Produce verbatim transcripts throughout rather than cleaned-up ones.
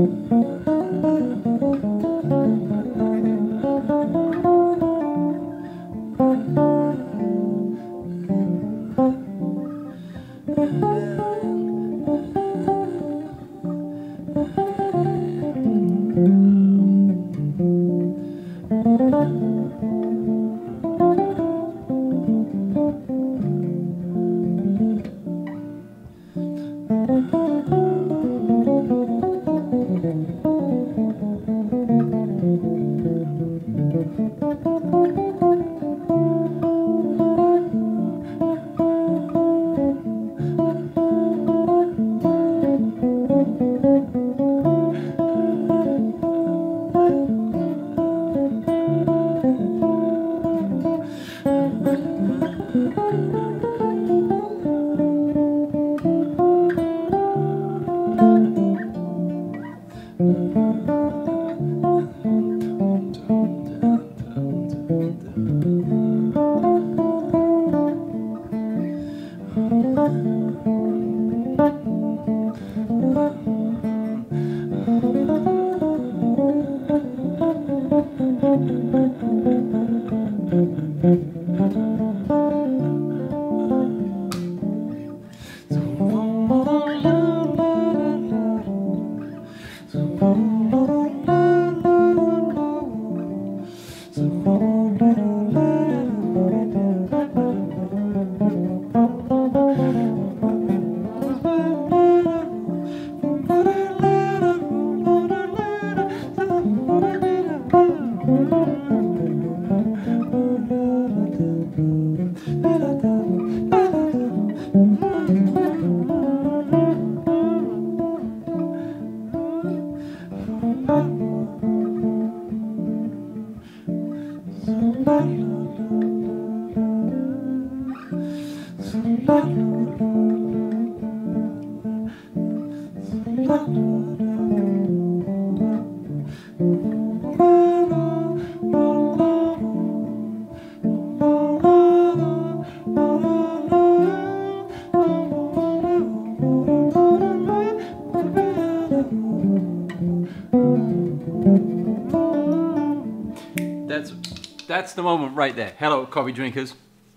That's, that's the moment right there. Hello, coffee drinkers.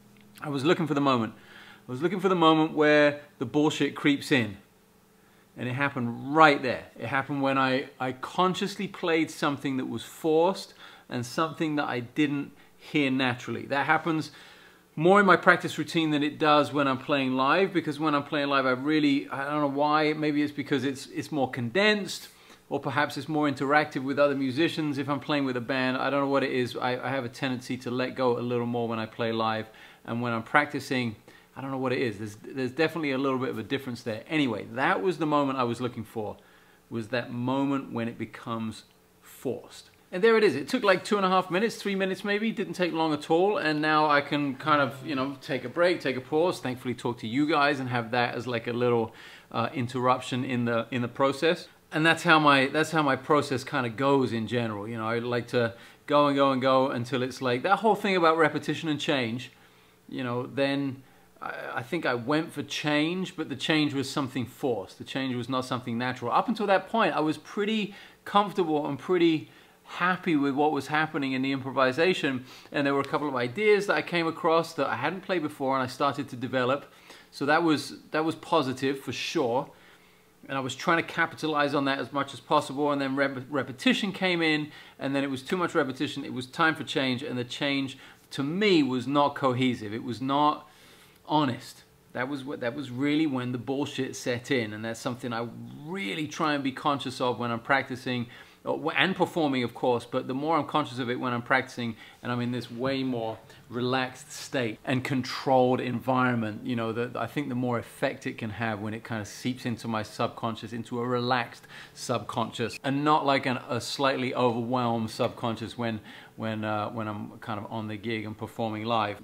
I was looking for the moment. I was looking for the moment where the bullshit creeps in. And it happened right there. It happened when I, I consciously played something that was forced and something that I didn't hear naturally. That happens more in my practice routine than it does when I'm playing live, because when I'm playing live I really, I don't know why, maybe it's because it's, it's more condensed, or perhaps it's more interactive with other musicians. If I'm playing with a band, I don't know what it is. I, I have a tendency to let go a little more when I play live. And when I'm practicing, I don't know what it is. There's, there's definitely a little bit of a difference there. Anyway, that was the moment I was looking for, was that moment when it becomes forced. And there it is. It took like two and a half minutes, three minutes maybe. Didn't take long at all. And now I can kind of, you know, take a break, take a pause, thankfully talk to you guys and have that as like a little uh, interruption in the, in the process. And that's how my that's how my process kind of goes in general. You know, I like to go and go and go until it's like that whole thing about repetition and change. You know, then I, I think I went for change, but the change was something forced. The change was not something natural. Up until that point, I was pretty comfortable and pretty happy with what was happening in the improvisation. And there were a couple of ideas that I came across that I hadn't played before, and I started to develop. So that was that was positive for sure. And I was trying to capitalize on that as much as possible, and then rep repetition came in, and then it was too much repetition. It was time for change, and the change to me was not cohesive. It was not honest. That was what that was really when the bullshit set in, and that's something I really try and be conscious of when I'm practicing and performing, of course, but the more I'm conscious of it when I'm practicing and I'm in this way more relaxed state and controlled environment, you know, the, I think the more effect it can have when it kind of seeps into my subconscious, into a relaxed subconscious, and not like an, a slightly overwhelmed subconscious when, when, uh, when I'm kind of on the gig and performing live.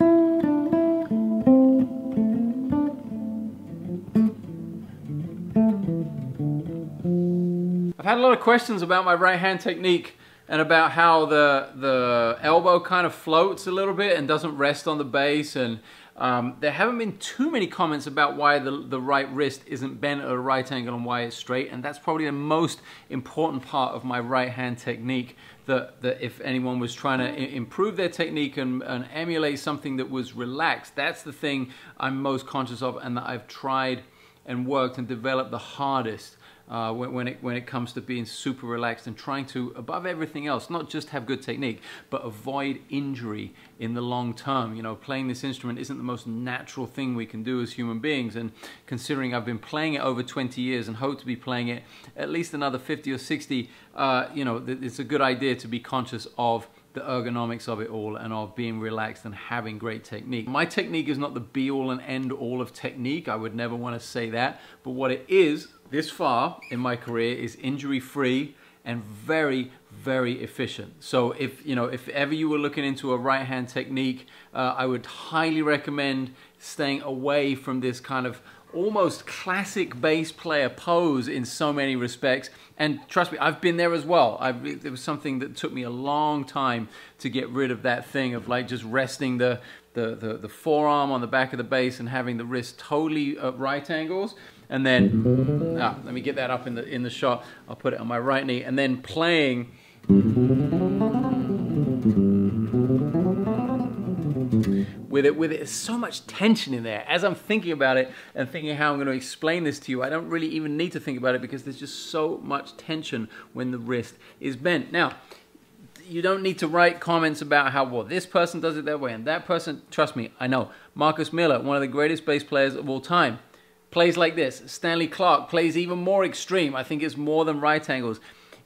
I've had a lot of questions about my right hand technique and about how the, the elbow kind of floats a little bit and doesn't rest on the bass, and Um, there haven't been too many comments about why the, the right wrist isn't bent at a right angle and why it's straight, and that's probably the most important part of my right hand technique, that, that if anyone was trying to improve their technique and, and emulate something that was relaxed, that's the thing I'm most conscious of and that I've tried and worked and developed the hardest. Uh, when, when, it, when it comes to being super relaxed and trying to, above everything else, not just have good technique, but avoid injury in the long term. You know, playing this instrument isn't the most natural thing we can do as human beings, and considering I've been playing it over twenty years and hope to be playing it at least another fifty or sixty, uh, you know, it's a good idea to be conscious of the ergonomics of it all and of being relaxed and having great technique. My technique is not the be all and end all of technique. I would never want to say that, but what it is this far in my career is injury free and very, very efficient. So if you know, if ever you were looking into a right hand technique, uh, I would highly recommend staying away from this kind of almost classic bass player pose in so many respects. And trust me, I've been there as well. I've, it was something that took me a long time to get rid of that thing of like just resting the, the, the, the forearm on the back of the bass and having the wrist totally at right angles. And then, ah, let me get that up in the, in the shot. I'll put it on my right knee. And then playing with it, with it, there's so much tension in there. As I'm thinking about it and thinking how I'm going to explain this to you, I don't really even need to think about it because there's just so much tension when the wrist is bent. Now, you don't need to write comments about how, well, this person does it that way and that person, trust me, I know. Marcus Miller, one of the greatest bass players of all time, plays like this. Stanley Clarke plays even more extreme. I think it's more than right angles.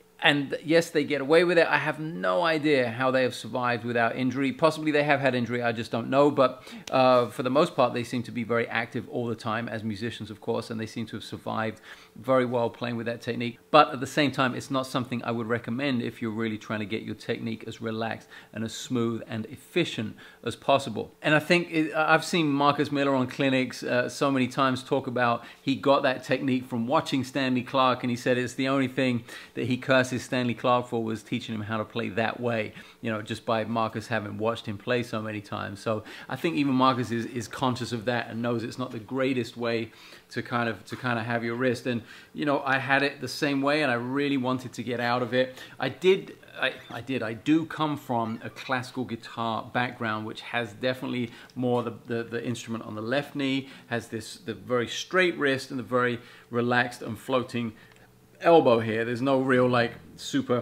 And yes, they get away with it. I have no idea how they have survived without injury. Possibly they have had injury, I just don't know. But uh, for the most part, they seem to be very active all the time as musicians, of course, and they seem to have survived very well playing with that technique. But at the same time, it's not something I would recommend if you're really trying to get your technique as relaxed and as smooth and efficient as possible. And I think it, I've seen Marcus Miller on clinics uh, so many times talk about he got that technique from watching Stanley Clarke, and he said it's the only thing that he curses Stanley Clarke for was teaching him how to play that way, you know, just by Marcus having watched him play so many times. So I think even Marcus is, is conscious of that and knows it's not the greatest way to kind of to kind of have your wrist. And you know, I had it the same way and I really wanted to get out of it. I did I, I did I do come from a classical guitar background, which has definitely more the, the the instrument on the left knee, has this the very straight wrist and the very relaxed and floating elbow here. There's no real like super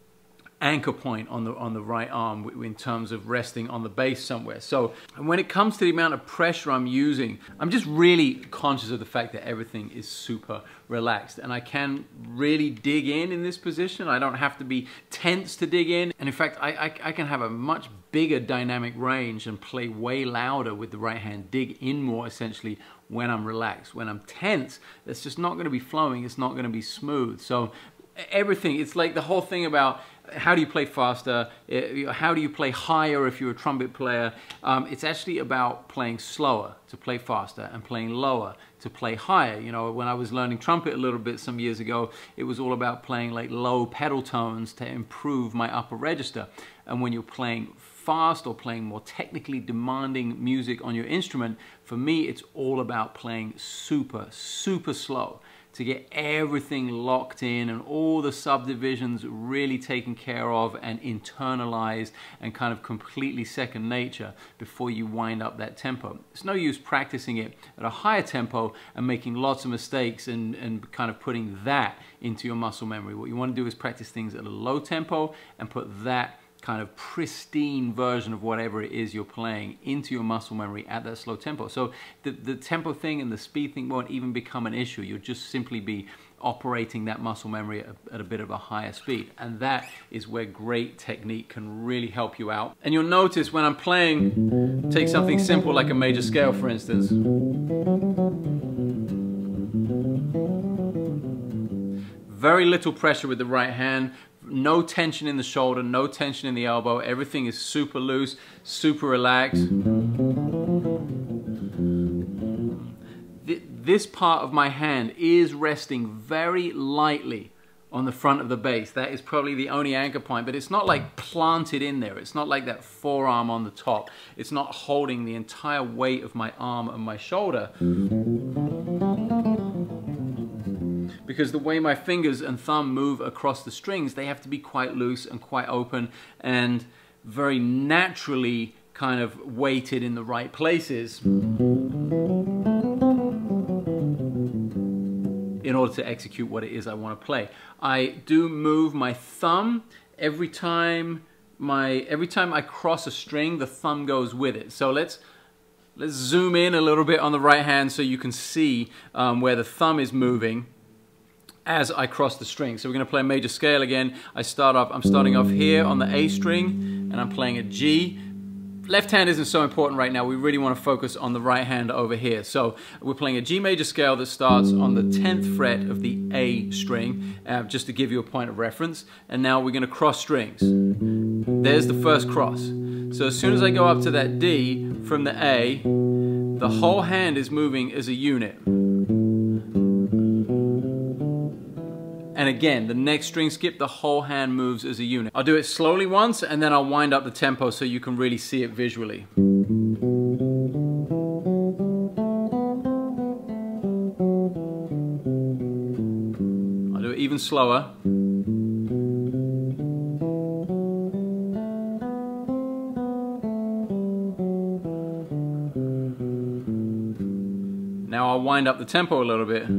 anchor point on the on the right arm in terms of resting on the bass somewhere. So and when it comes to the amount of pressure I'm using, I'm just really conscious of the fact that everything is super relaxed and I can really dig in in this position. I don't have to be tense to dig in, and in fact I, I, I can have a much bigger dynamic range and play way louder with the right hand, dig in more essentially when I'm relaxed. When I'm tense, it's just not going to be flowing, it's not going to be smooth. So everything, it's like the whole thing about how do you play faster, how do you play higher if you're a trumpet player. Um, it's actually about playing slower to play faster and playing lower to play higher. You know, when I was learning trumpet a little bit some years ago, it was all about playing like low pedal tones to improve my upper register. And when you're playing fast or playing more technically demanding music on your instrument, for me it's all about playing super, super slow to get everything locked in and all the subdivisions really taken care of and internalized and kind of completely second nature before you wind up that tempo. It's no use practicing it at a higher tempo and making lots of mistakes and, and kind of putting that into your muscle memory. What you want to do is practice things at a low tempo and put that kind of pristine version of whatever it is you're playing into your muscle memory at that slow tempo. So the, the tempo thing and the speed thing won't even become an issue. You'll just simply be operating that muscle memory at a, at a bit of a higher speed. And that is where great technique can really help you out. And you'll notice when I'm playing, take something simple like a major scale, for instance. Very little pressure with the right hand. No tension in the shoulder, no tension in the elbow. Everything is super loose, super relaxed. This part of my hand is resting very lightly on the front of the bass. That is probably the only anchor point, but it's not like planted in there. It's not like that forearm on the top. It's not holding the entire weight of my arm and my shoulder. Because the way my fingers and thumb move across the strings, they have to be quite loose and quite open and very naturally kind of weighted in the right places in order to execute what it is I want to play. I do move my thumb every time my every time I cross a string, the thumb goes with it. So let's let's zoom in a little bit on the right hand so you can see um, where the thumb is moving as I cross the string. So we're going to play a major scale again. I start off, I'm starting off here on the A string, and I'm playing a G. Left hand isn't so important right now. We really want to focus on the right hand over here. So we're playing a G major scale that starts on the tenth fret of the A string, uh, just to give you a point of reference. And now we're going to cross strings. There's the first cross. So as soon as I go up to that D from the A, the whole hand is moving as a unit. And again, the next string skip, the whole hand moves as a unit. I'll do it slowly once, and then I'll wind up the tempo so you can really see it visually. I'll do it even slower. Now I'll wind up the tempo a little bit.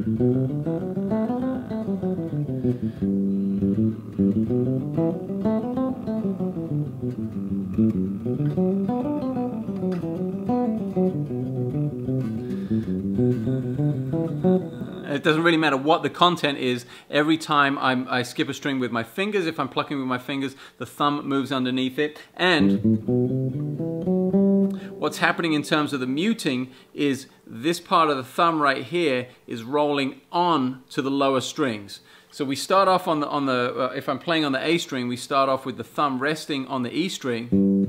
It doesn't really matter what the content is. Every time I'm, I skip a string with my fingers, if I'm plucking with my fingers, the thumb moves underneath it. And what's happening in terms of the muting is this part of the thumb right here is rolling on to the lower strings. So we start off on the, on the uh, if I'm playing on the A string, we start off with the thumb resting on the E string.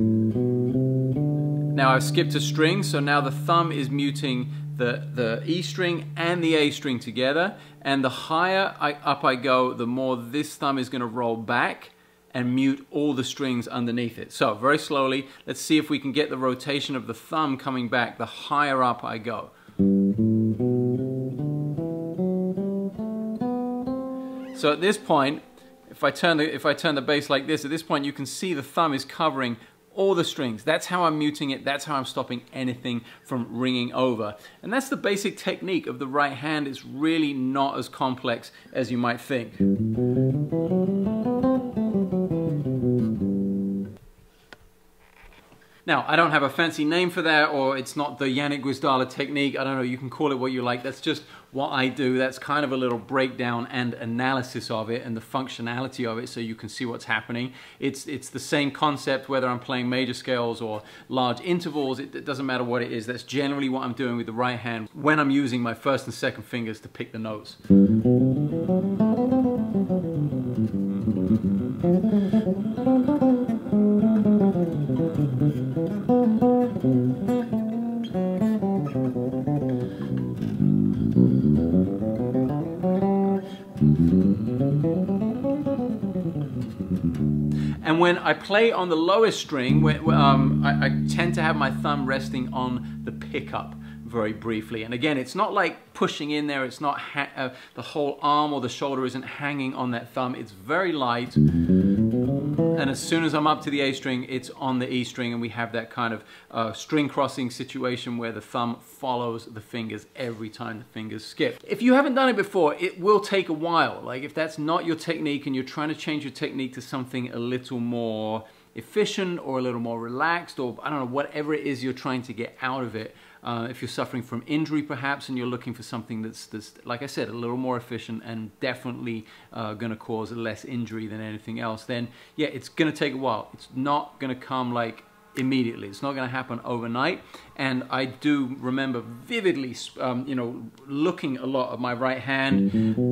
Now I've skipped a string, so now the thumb is muting the, the E string and the A string together. And the higher I, up I go, the more this thumb is going to roll back and mute all the strings underneath it. So very slowly, let's see if we can get the rotation of the thumb coming back the higher up I go. So at this point, if I turn the, if I turn the bass like this, at this point you can see the thumb is covering all the strings. That's how I'm muting it. That's how I'm stopping anything from ringing over. And that's the basic technique of the right hand. It's really not as complex as you might think. Now, I don't have a fancy name for that, or it's not the Janek Gwizdala technique. I don't know, you can call it what you like. That's just what I do. That's kind of a little breakdown and analysis of it and the functionality of it so you can see what's happening. It's, it's the same concept whether I'm playing major scales or large intervals. It, it doesn't matter what it is. That's generally what I'm doing with the right hand when I'm using my first and second fingers to pick the notes. And when I play on the lowest string, when, um, I, I tend to have my thumb resting on the pickup very briefly. And again, it's not like pushing in there. It's not ha uh, the whole arm or the shoulder isn't hanging on that thumb. It's very light. And as soon as I'm up to the A string, it's on the E string, and we have that kind of uh, string crossing situation where the thumb follows the fingers every time the fingers skip. If you haven't done it before, it will take a while. Like if that's not your technique and you're trying to change your technique to something a little more efficient or a little more relaxed, or I don't know, whatever it is you're trying to get out of it. Uh, if you're suffering from injury perhaps and you're looking for something that's, that's like I said, a little more efficient and definitely uh, going to cause less injury than anything else, then yeah, it's going to take a while. It's not going to come like immediately. It's not going to happen overnight. And I do remember vividly, um, you know, looking a lot at my right hand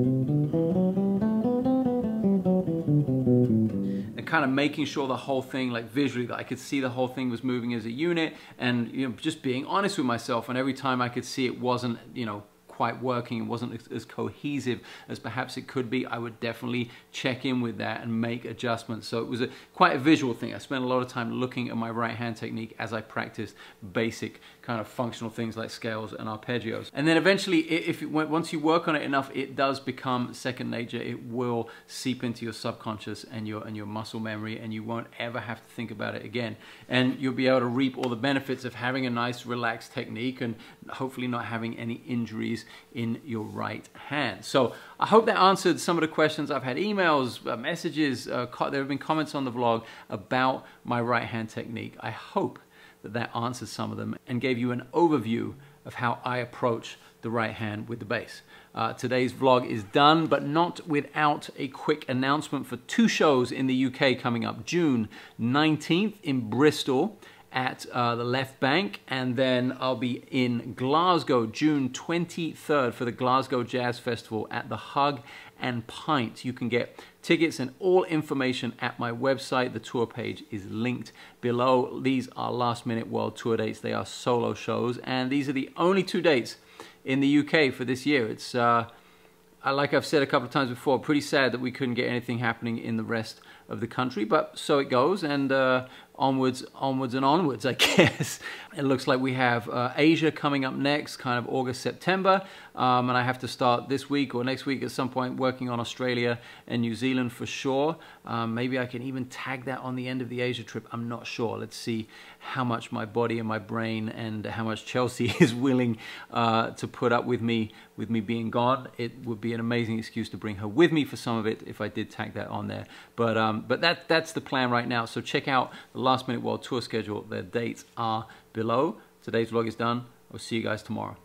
and kind of making sure the whole thing, like visually, that I could see the whole thing was moving as a unit, and you know, just being honest with myself. And every time I could see it wasn't, you know, quite working, it wasn't as, as cohesive as perhaps it could be, I would definitely check in with that and make adjustments. So it was a, quite a visual thing. I spent a lot of time looking at my right hand technique as I practiced basic kind of functional things like scales and arpeggios. And then eventually, if it, once you work on it enough, it does become second nature. It will seep into your subconscious and your and your muscle memory, and you won't ever have to think about it again. And you'll be able to reap all the benefits of having a nice relaxed technique and hopefully not having any injuries in your right hand. So I hope that answered some of the questions. I've had emails, uh, messages, uh, there have been comments on the vlog about my right hand technique. I hope that that answered some of them and gave you an overview of how I approach the right hand with the bass. Uh, today's vlog is done, but not without a quick announcement for two shows in the U K coming up. June nineteenth in Bristol at uh, the Left Bank, and then I'll be in Glasgow June twenty-third for the Glasgow Jazz Festival at the Hug and Pint. You can get tickets and all information at my website. The tour page is linked below. These are last minute world tour dates. They are solo shows, and these are the only two dates in the U K for this year. It's uh, like I've said a couple of times before, pretty sad that we couldn't get anything happening in the rest of the country, but so it goes, and uh, onwards, onwards and onwards, I guess. It looks like we have uh, Asia coming up next, kind of August, September, um, and I have to start this week or next week at some point working on Australia and New Zealand for sure. Um, maybe I can even tag that on the end of the Asia trip. I'm not sure. Let's see how much my body and my brain and how much Chelsea is willing uh, to put up with me with me being gone. It would be an amazing excuse to bring her with me for some of it if I did tag that on there. But um, but that that's the plan right now. So check out the Last Minute World Tour schedule. The dates are below. Today's vlog is done. I'll see you guys tomorrow.